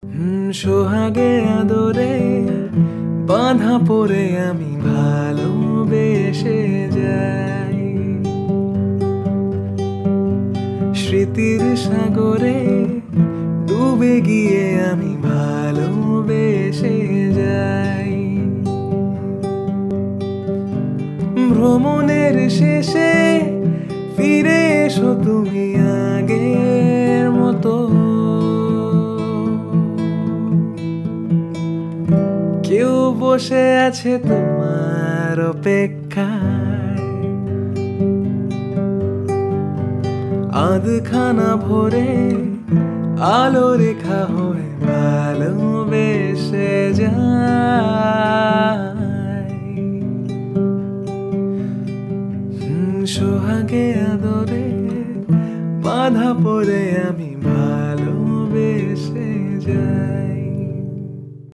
সোহাগে আদরে বাঁধা পড়ে আমি ভালোবেসে যাই, স্মৃতির সাগরে ডুবে গিয়ে আমি ভালোবেসে যাই। ভ্রমণের শেষে ফিরে এসো তুমি আগের মতো, কেউ বসে আছে তোমার অপেক্ষায়, আধখানা ভরে আলো রেখা হয়ে ভালোবেসে যাই। সোহাগে আদরে বাঁধা পড়ে আমি ভালোবেসে যাই।